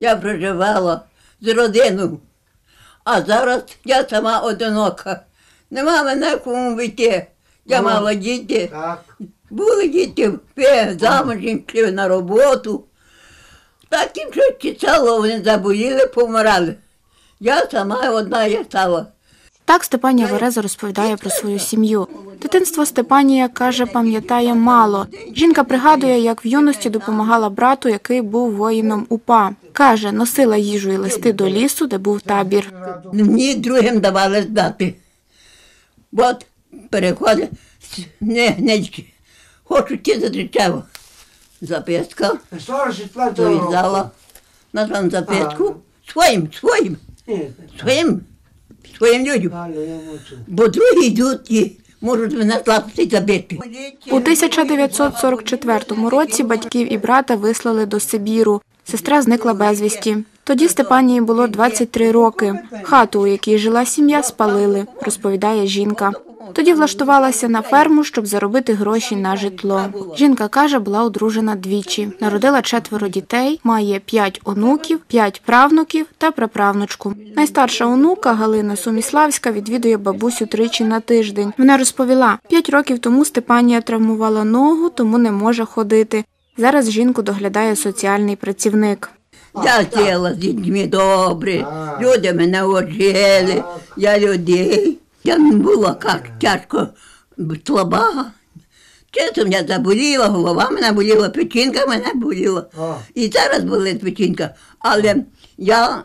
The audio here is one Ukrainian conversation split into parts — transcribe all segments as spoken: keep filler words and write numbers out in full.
я проживала з родиною. А зараз я сама одинока. Нема мене кому вийти. Я Ну, мала діти. Так. Були діти, ви замужем, пішли на роботу. Так їм щось чесало, вони заболіли, помирали. Я сама одна я стала. Так Степанія Вереза розповідає про свою сім'ю. Дитинство Степанія, каже, пам'ятає мало. Жінка пригадує, як в юності допомагала брату, який був воїном УПА. Каже, носила їжу і листи до лісу, де був табір. Мені другим давали здати. От переходить, не, не, хочу ті зустрічав. Записка, довідала на там записку, своїм, своїм, своїм, своїм людям. Бо другі йдуть і можуть мене слабити забити. У тисяча дев'ятсот сорок четвертому році батьків і брата вислали до Сибіру. Сестра зникла безвісті. Тоді Степанії було двадцять три роки. Хату, у якій жила сім'я, спалили, розповідає жінка. Тоді влаштувалася на ферму, щоб заробити гроші на житло. Жінка, каже, була одружена двічі. Народила четверо дітей, має п'ять онуків, п'ять правнуків та праправнучку. Найстарша онука, Галина Суміславська, відвідує бабусю тричі на тиждень. Вона розповіла, п'ять років тому Степанія травмувала ногу, тому не може ходити. Зараз жінку доглядає соціальний працівник. Я жила з дітьми добре, люди мене вчили, я людей. Я не була як тяжко слаба. Часом я заболіла, голова мене боліла, печінка мене боліла. І зараз болить печінка. Але я,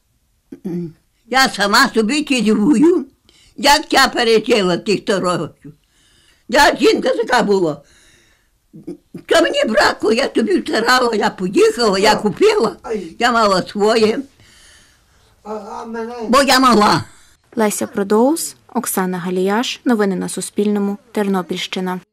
я сама собі чудую, як я пережила тих сто років. Я жінка така була. Що мені бракло, я тобі втирала, я поїхала, я купила, я мала своє, бо я мала. Леся Продоус, Оксана Галіяш. Новини на Суспільному. Тернопільщина.